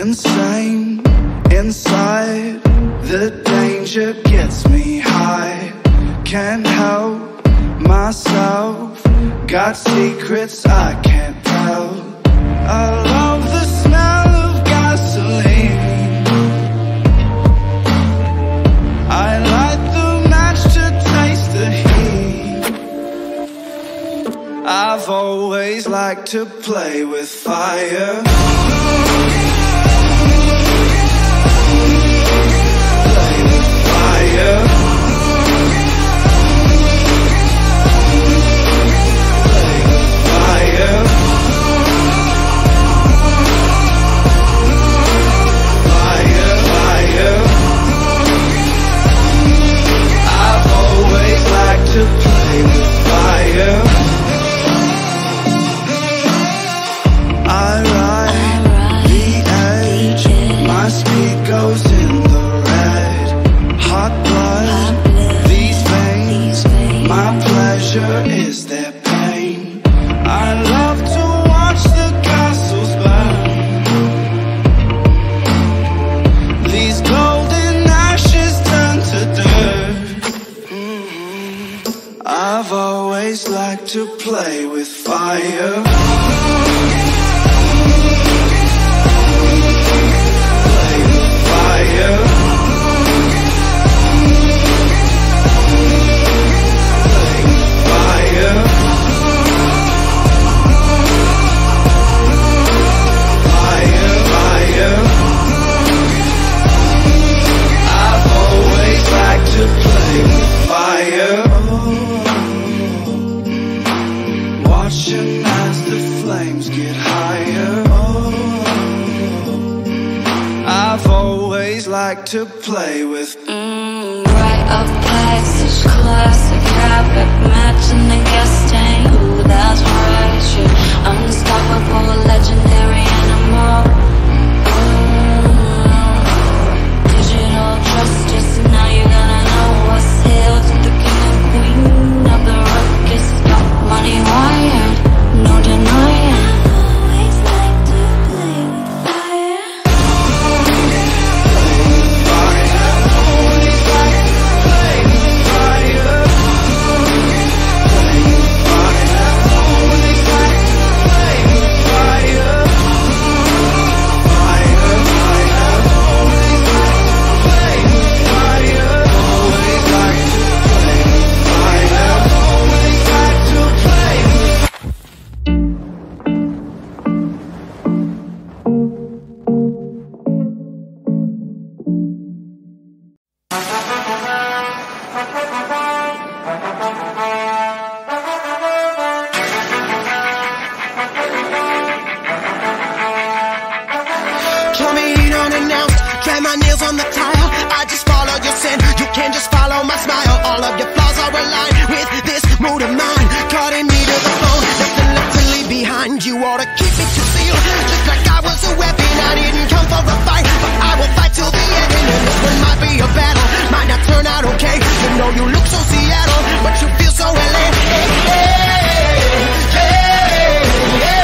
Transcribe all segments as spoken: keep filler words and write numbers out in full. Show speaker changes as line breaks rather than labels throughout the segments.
insane inside. The danger gets me high. Can't help myself. Got secrets I can't tell. I love the smell of gasoline. I light the match to taste the heat. I've always liked to play with fire. Play with fire. Play with fire. Fire, fire. I've always liked to play with fire. I ride the edge, my speed goes in the red. Hot blood, these veins, my pleasure is their pain. I love to watch the castles burn. These golden ashes turn to dirt. I've always liked to play with fire. Play with fire. Play with fire. Fire, fire. I've always liked to play with fire. Watching as the flames get higher. I've always liked to play with
Mmm, bright up places, classic habit, matching the gas tank. Ooh, that's right, shit. Unstoppable, legendary animal. Mm, digital justice, now you gotta know what's hail to the king and queen of the ruckus. Got money wired, no denying. Always like to play with fire.
Show me heat unannounced, drag my nails on the tile. I just follow your sin, you can just follow my smile. All of your flaws are aligned with this mood of mine. Cutting me to the bone, nothing left to leave behind. You ought to keep it concealed, just like I was a weapon. I didn't come for a fight, but I will fight till the end. And this one might be a battle, might not turn out okay. You know you look so Seattle, but you feel so L A. Hey, hey, hey, hey.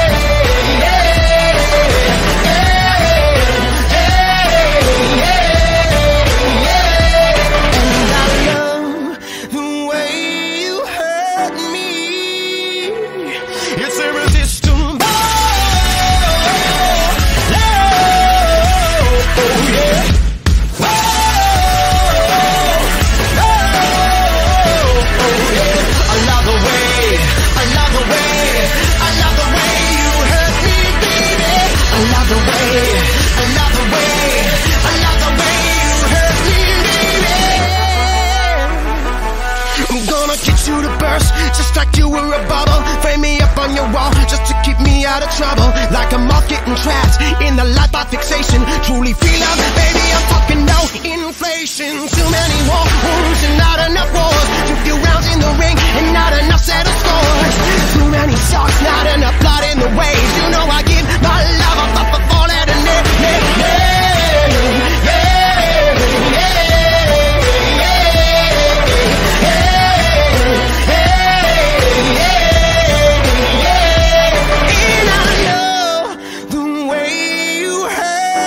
Just like you were a bubble, frame me up on your wall just to keep me out of trouble. Like a moth getting trapped in the light by fixation. Truly feel love, baby, I'm talking no inflation. Too many war wounds and not enough wars. Too few rounds in the ring and not enough settled scores. Too many shots, not enough blood in the waves. You know I give my love up, up, up, all at a net, net, net. And I know the way you hurt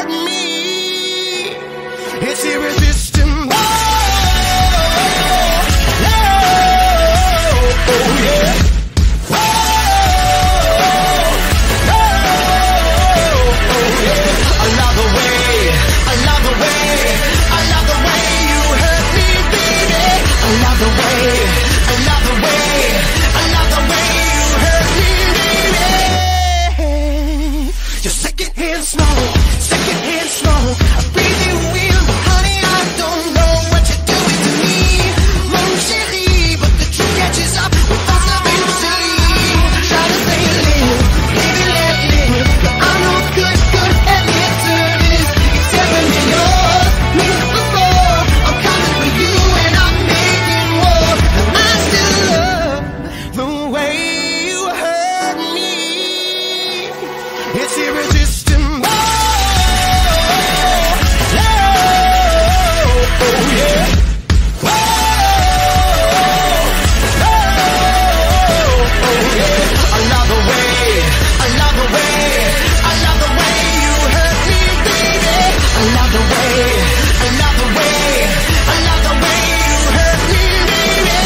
I love the way, I love the way, I love the way you hurt me, baby. I love the way, I love the way, I love the way you hurt me, baby.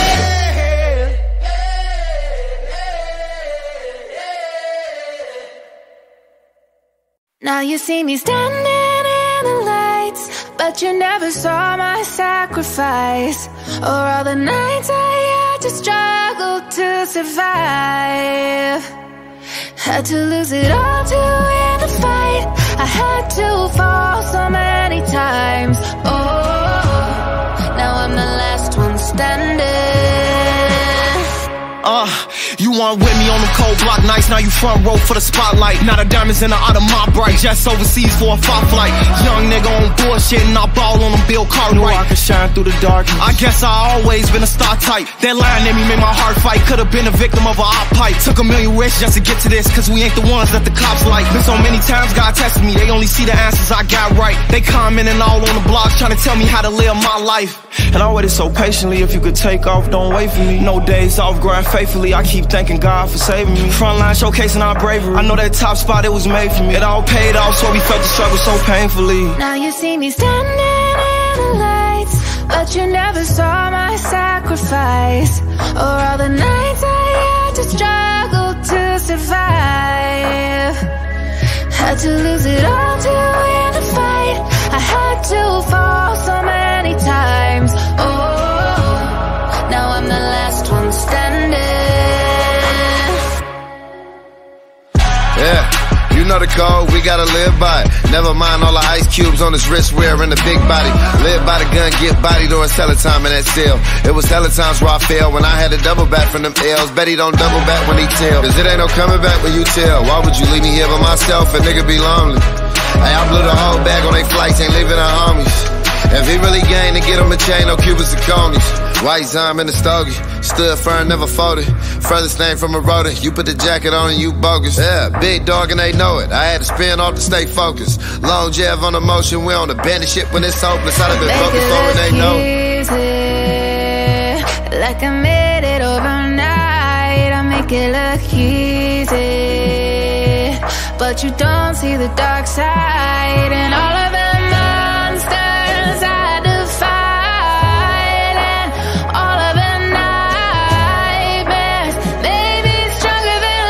Now you see me standing in the lights, but you never saw my sacrifice, or all the nights I had to struggle to survive. Had to lose it all to win the fight. I had to fall so many times. Oh, now I'm the last one standing.
Uh, you weren't with me on the cold block nights, now you front row for the spotlight. Now the diamonds in the out of my bright, just overseas for a fight flight. Young nigga on bullshit and I ball on them Bill Cartwright. Knew I could shine through the darkness. I guess I always been a star type. That line in me made my heart fight. Could've been a victim of a op pipe. Took a million risks just to get to this, cause we ain't the ones that the cops like. Been so many times God tested me, they only see the answers I got right. They commenting all on the blogs trying to tell me how to live my life. And I waited so patiently, if you could take off, don't wait for me. No days off, grind faithfully, I keep thanking God for saving me. Frontline showcasing our bravery, I know that top spot, it was made for me. It all paid off, so we felt the struggle so painfully.
Now you see me standing in the lights, but you never saw my sacrifice, or all the nights I had to struggle to survive. Had to lose it all to win the fight. I had to fall so many times. Oh, now I'm the last one standing.
Yeah, you know the code, we gotta live by it. Never mind all the ice cubes on his wrist wearing the big body. Live by the gun, get bodied, or it's hella time in that cell. It was hella times where I failed when I had to double back from them L's. Bet he don't double back when he tell, cause it ain't no coming back when you tell. Why would you leave me here by myself? A nigga be lonely. Hey, I blew the whole bag on they flights, ain't leaving our homies. If he really gained to get him a chain, no Cubans and conies. White Zime in the stogie, stood firm, never folded. Furthest thing from a rotor, you put the jacket on and you bogus. Yeah, big dog and they know it, I had to spin off to stay focused. Long Jeff on the motion, we on the bandit shit when it's hopeless. I'd have been focused for and they know
it. Like I made it overnight, I make it look easy, but you don't see the dark side and all of the monsters I defied, and all of the nightmares made me stronger than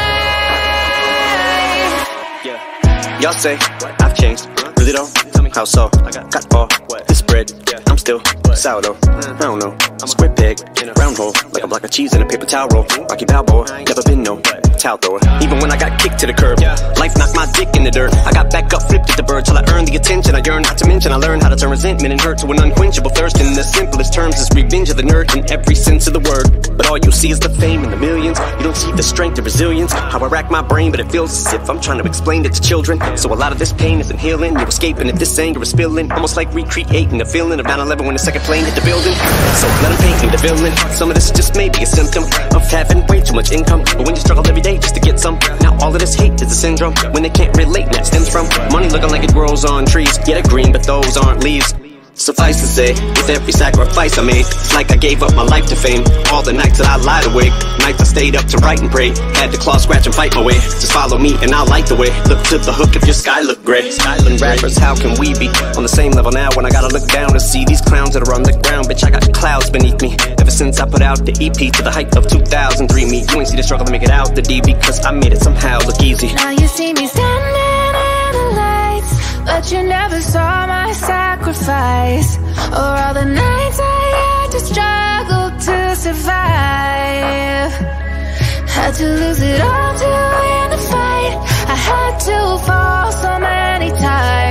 life.
Yeah, y'all say I've changed, really though? Tell me how so? I got all this bread, I'm still sourdough. I don't know, square peg, round hole, like a block of cheese in a paper towel roll. Rocky Balboa, never been no towel thrower. Even when I got kicked to the curb, life knocked my dick in the dirt. I got back up, flipped at the bird till I earned the attention I yearned. Not to mention I learned how to turn resentment and hurt to an unquenchable thirst. In the simplest terms, is revenge of the nerd in every sense of the word. But all you see is the fame and the millions. You don't see the strength and resilience. How I rack my brain, but it feels as if I'm trying to explain it to children. So a lot of this pain isn't healing. You're escaping if this anger is spilling. Almost like recreating the feeling of nine eleven when the second plane hit the building. So let them paint me the villain. Some of this just may be a symptom of having way too much income. But when you struggle every day just to get some, now all of this hate is a syndrome. When they can't relate, and that stems from money looking like it grows on trees. Yeah, they're green, but those aren't leaves. Suffice to say, with every sacrifice I made, it's like I gave up my life to fame. All the nights that I lied awake, nights I stayed up to write and pray. Had to claw, scratch, and fight my way. Just follow me and I'll light the way. Look to the hook if your sky look gray. Skyland rappers, how can we be on the same level now when I gotta look down to see these clowns that are on the ground? Bitch, I got clouds beneath me. Ever since I put out the E P to the height of two thousand three, me, you ain't see the struggle to make it out the D because I made it somehow look easy.
Now you see me standing in the lights, but you never saw my sacrifice, or all the nights I had to struggle to survive. Had to lose it all to win the fight. I had to fall so many times.